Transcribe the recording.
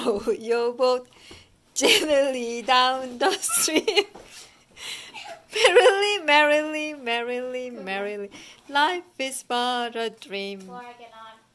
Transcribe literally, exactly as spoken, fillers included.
row your boat gently down the stream. Merrily, merrily, merrily, merrily, life is but a dream. Before I get on.